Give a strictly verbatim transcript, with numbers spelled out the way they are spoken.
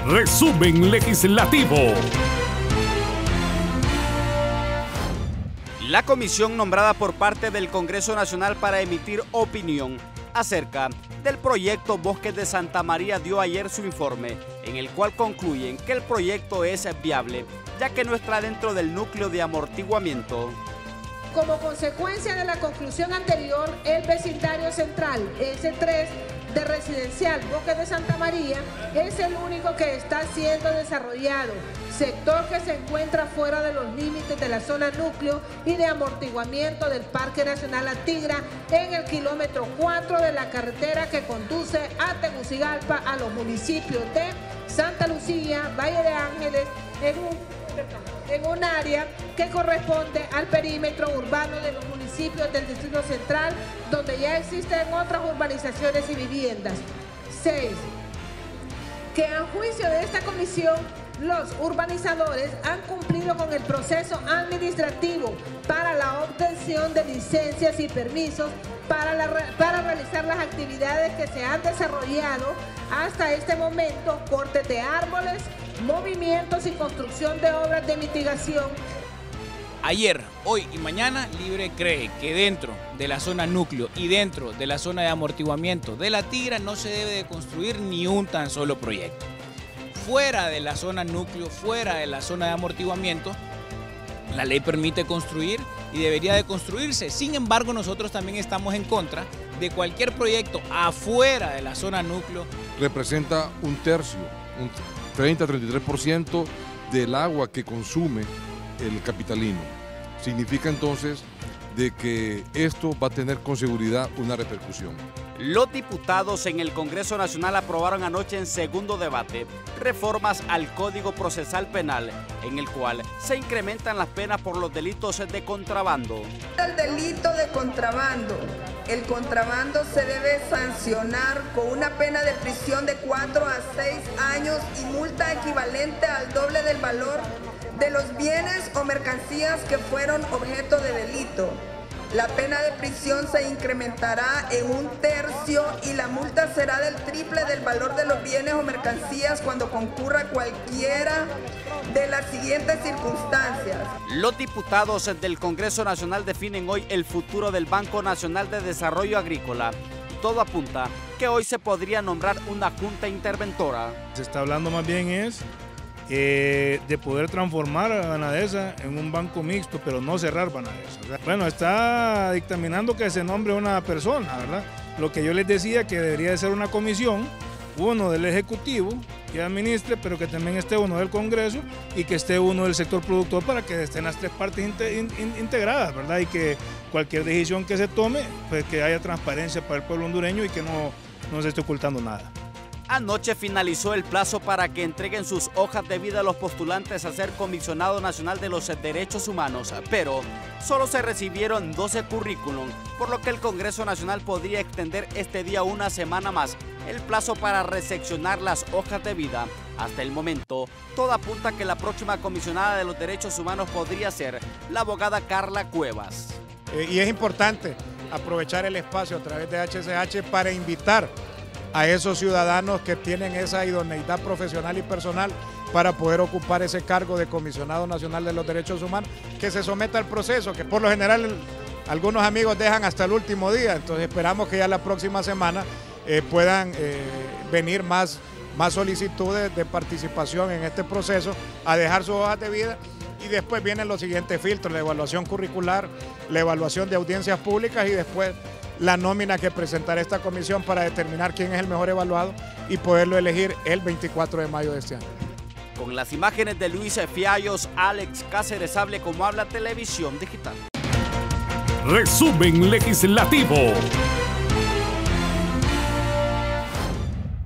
Resumen legislativo. La comisión nombrada por parte del Congreso Nacional para emitir opinión acerca del proyecto Bosques de Santa María dio ayer su informe, en el cual concluyen que el proyecto es viable, ya que no está dentro del núcleo de amortiguamiento. Como consecuencia de la conclusión anterior, el vecindario central ese tres de residencial Bosques de Santa María es el único que está siendo desarrollado, sector que se encuentra fuera de los límites de la zona núcleo y de amortiguamiento del Parque Nacional La Tigra en el kilómetro cuatro de la carretera que conduce a Tegucigalpa a los municipios de Santa Lucía, Valle de Ángeles, en un en un área que corresponde al perímetro urbano de los municipios del Distrito Central, donde ya existen otras urbanizaciones y viviendas. seis. Que a juicio de esta comisión, los urbanizadores han cumplido con el proceso administrativo para la obtención de licencias y permisos para, la, para realizar las actividades que se han desarrollado hasta este momento: cortes de árboles, movimientos y construcción de obras de mitigación. Ayer, hoy y mañana, Libre cree que dentro de la zona núcleo y dentro de la zona de amortiguamiento de La Tigra no se debe de construir ni un tan solo proyecto. Fuera de la zona núcleo, fuera de la zona de amortiguamiento, la ley permite construir y debería de construirse. Sin embargo, nosotros también estamos en contra de cualquier proyecto afuera de la zona núcleo. Representa un tercio, un treinta a treinta y tres por ciento del agua que consume el capitalino. Significa entonces de que esto va a tener con seguridad una repercusión. Los diputados en el Congreso Nacional aprobaron anoche en segundo debate reformas al Código Procesal Penal, en el cual se incrementan las penas por los delitos de contrabando. El delito de contrabando. El contrabando se debe sancionar con una pena de prisión de cuatro a seis años y multa equivalente al doble del valor de los bienes o mercancías que fueron objeto de delito. La pena de prisión se incrementará en un tercio y la multa será del triple del valor de los bienes o mercancías cuando concurra cualquiera de las siguientes circunstancias. Los diputados del Congreso Nacional definen hoy el futuro del Banco Nacional de Desarrollo Agrícola. Todo apunta que hoy se podría nombrar una junta interventora. Se está hablando más bien es Eh, de poder transformar a Banadesa en un banco mixto, pero no cerrar Banadesa. O sea, bueno, está dictaminando que se nombre una persona, ¿verdad? Lo que yo les decía que debería de ser una comisión, uno del Ejecutivo que administre, pero que también esté uno del Congreso y que esté uno del sector productor para que estén las tres partes in, in, integradas, ¿verdad? Y que cualquier decisión que se tome, pues que haya transparencia para el pueblo hondureño y que no, no se esté ocultando nada. Anoche finalizó el plazo para que entreguen sus hojas de vida a los postulantes a ser comisionado nacional de los derechos humanos, pero solo se recibieron doce currículum, por lo que el Congreso Nacional podría extender este día una semana más el plazo para recepcionar las hojas de vida. Hasta el momento, todo apunta a que la próxima comisionada de los derechos humanos podría ser la abogada Carla Cuevas. Eh, y es importante aprovechar el espacio a través de H C H para invitar a esos ciudadanos que tienen esa idoneidad profesional y personal para poder ocupar ese cargo de comisionado nacional de los derechos humanos, que se someta al proceso, que por lo general algunos amigos dejan hasta el último día. Entonces esperamos que ya la próxima semana eh, puedan eh, venir más, más solicitudes de participación en este proceso, a dejar sus hojas de vida. Y después vienen los siguientes filtros: la evaluación curricular, la evaluación de audiencias públicas y después la nómina que presentará esta comisión para determinar quién es el mejor evaluado y poderlo elegir el veinticuatro de mayo de este año. Con las imágenes de Luis Fiallos, Alex Cáceres Hable, Como Habla Televisión Digital. Resumen legislativo.